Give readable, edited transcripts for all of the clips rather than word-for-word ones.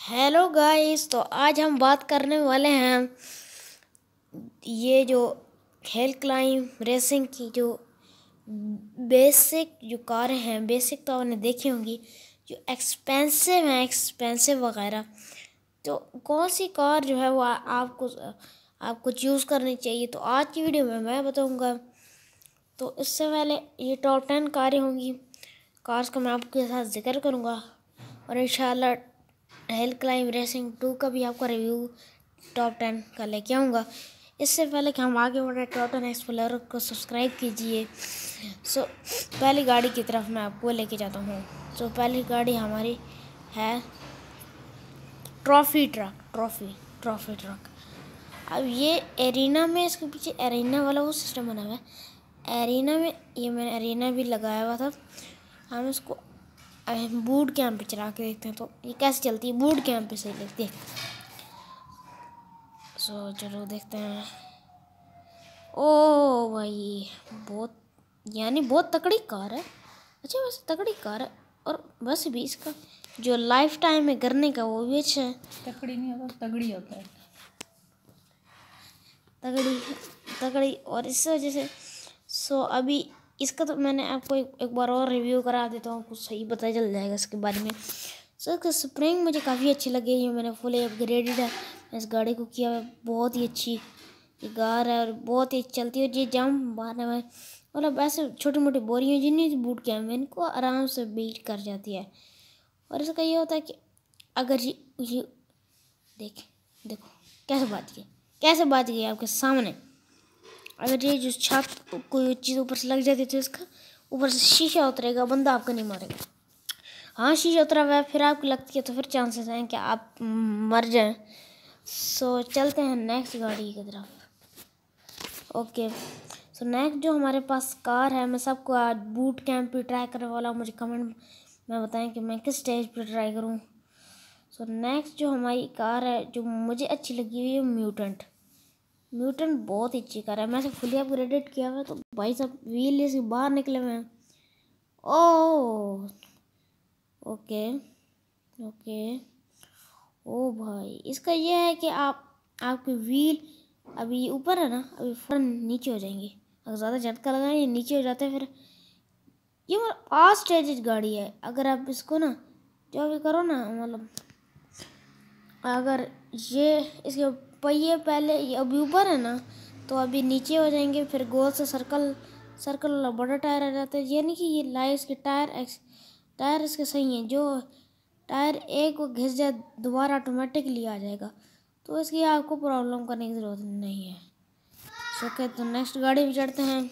Hello guys, तो आज हम बात करने वाले हैं ये जो हिल क्लाइंब रेसिंग की जो बेसिक जो कारें हैं। बेसिक तो आपने देखी होंगी, जो एक्सपेंसिव हैं, एक्सपेंसिव वगैरह। तो कौन सी कार जो है वो आपको चूज़ करनी चाहिए, तो आज की वीडियो में मैं बताऊंगा। तो इससे पहले ये टॉप 10 कारें होंगी, कार्स का मैं आपके साथ जिक्र करूंगा, और इंशाल्लाह हिल क्लाइंब रेसिंग 2 का भी आपका रिव्यू टॉप 10 का लेके आऊँगा। इससे पहले कि हम आगे बढ़े, टॉप 10 एक्सप्लोरर को सब्सक्राइब कीजिए। पहली गाड़ी की तरफ मैं आपको लेके जाता हूँ। पहली गाड़ी हमारी है ट्रॉफी ट्रक। अब ये एरिना में, इसके पीछे एरिना वाला वो सिस्टम बना हुआ है। एरिना में ये मैंने एरिना भी लगाया हुआ था। हम इसको बूट कैंप पे चला के देखते हैं तो ये कैसे चलती है। बूट कैंप पे सही लगती है। चलो देखते हैं। ओ भाई, बहुत तगड़ी कार है। अच्छा, वैसे तगड़ी कार है, और बस भी इसका जो लाइफ टाइम है करने का वो भी अच्छा है। तगड़ी नहीं होता, तगड़ी होता है। तगड़ी और इस वजह से अभी इसका तो मैंने आपको एक बार और रिव्यू करा देता हूँ, कुछ सही पता चल जाएगा इसके बारे में। इसका स्प्रिंग मुझे काफ़ी अच्छी लगी। ये मैंने फुल अपग्रेडेड है इस गाड़ी को किया है। बहुत ही अच्छी ये कार है और बहुत ही चलती है। ये जंप मारने में मतलब ऐसे छोटी मोटी बोरियाँ जिन्हें बूट के हैं इनको आराम से बीट कर जाती है। और इसका ये होता है कि अगर ये देखो कैसे बाज गई आपके सामने। अगर ये जो छत कोई चीज़ ऊपर से लग जाती है तो इसका ऊपर से शीशा उतरेगा, बंदा आपको नहीं मारेगा। हाँ, शीशा उतरा हुआ है, फिर आपको लगती है तो फिर चांसेस हैं कि आप मर जाएं। चलते हैं नेक्स्ट गाड़ी की तरफ। ओके, नेक्स्ट जो हमारे पास कार है, मैं सबको आज बूट कैंप पे ट्राई करने वाला हूँ। मुझे कमेंट में बताएं कि मैं किस स्टेज पे ट्राई करूँ। नेक्स्ट जो हमारी कार है जो मुझे अच्छी लगी हुई है, म्यूटेंट बहुत ही अच्छी कार है। मैं फुली अपग्रेडेड किया हुआ है, तो भाई साहब व्हील इसके बाहर निकले हुए हैं। ओह ओके ओ भाई, इसका ये है कि आपके व्हील अभी ऊपर है ना, अभी फौरन नीचे हो जाएंगे। अगर ज़्यादा झटका लगा ये नीचे हो जाते हैं। फिर ये फास्ट स्टेज गाड़ी है। अगर आप इसको ना जो भी करो ना, मतलब अगर ये इसके पहिए पहले ये अभी ऊपर है ना तो अभी नीचे हो जाएंगे। फिर गोल से सर्कल वाला बड़ा टायर आ जाता है। ये नहीं कि ये लाइस के टायर इसके सही हैं। जो टायर एक को घिस जाए दोबारा ऑटोमेटिकली आ जाएगा, तो इसकी आपको प्रॉब्लम करने की ज़रूरत नहीं है। ओके, तो नेक्स्ट गाड़ी भी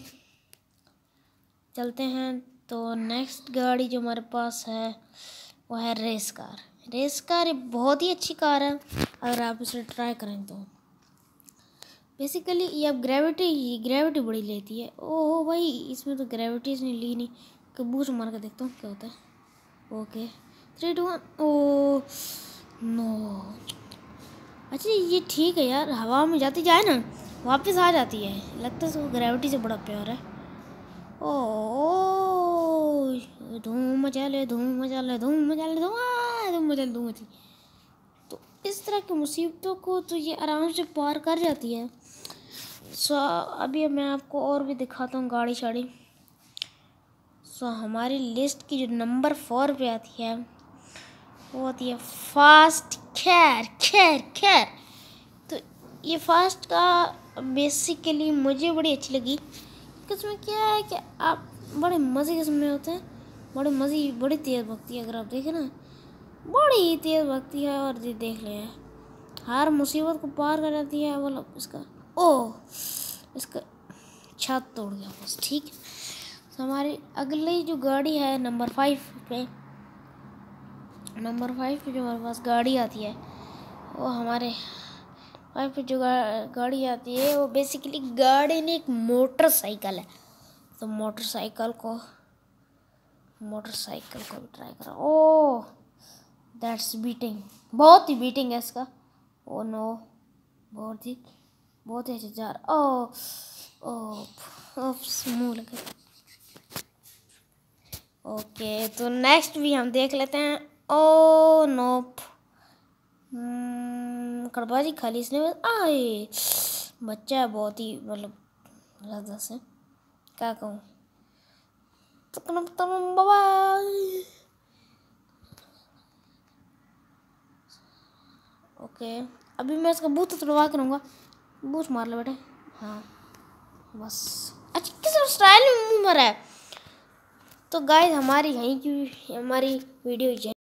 चलते हैं। तो नेक्स्ट गाड़ी जो हमारे पास है वो है रेस कार। बहुत ही अच्छी कार है अगर आप इसे ट्राई करें तो। बेसिकली ये अब ग्रेविटी बड़ी लेती है। ओह भाई, इसमें तो ग्रेविटी इसने ली नहीं। कबूतर मार कर देखता हूँ क्या होता है। ओके, 3 2 1। ओ नो, अच्छा ये ठीक है यार, हवा में जाती जाए ना वापस आ जाती है। लगता है उसको ग्रेविटी से बड़ा प्यार है। ओ धूम मचा ले। तो इस तरह की मुसीबतों को तो ये आराम से पार कर जाती है। अभी मैं आपको और भी दिखाता हूँ गाड़ी शाड़ी। हमारी लिस्ट की जो नंबर 4 पे आती है वो होती है फास्ट खैर। तो ये फास्ट का बेसिकली मुझे बड़ी अच्छी लगी। इसमें क्या है कि आप बड़े मज़े के समय होते हैं, बड़ी तेज़ भगती है। अगर आप देखें ना, बड़ी तेज़ भगती है और ये देख ले हर मुसीबत को पार कर जाती है। वो लोग इसका छत तोड़ गया बस। ठीक है, हमारी अगली जो गाड़ी है नंबर 5 पे जो हमारे पास गाड़ी आती है वो हमारे 5 पे जो गाड़ी आती है वो बेसिकली गाड़ी नहीं, एक मोटरसाइकिल है। तो मोटरसाइकिल को भी ट्राई करो। ओह दैट्स बीटिंग, बहुत ही बीटिंग है इसका। ओ नो, बहुत ही अच्छा जा रहा। मुँह लगे। ओके, तो नेक्स्ट भी हम देख लेते हैं। ओ नोप, आकड़बाजी खाली इसने बस आए बच्चा है बहुत ही मतलब ज़्यादा से क्या कहूँ बाबा। ओके अभी मैं इसका बूथ तुड़वा करूँगा। बूथ मार लो बेटे। हाँ बस अच्छा किस स्टाइल में मुँह मरा है। तो गाइस हमारी यहीं की हमारी वीडियो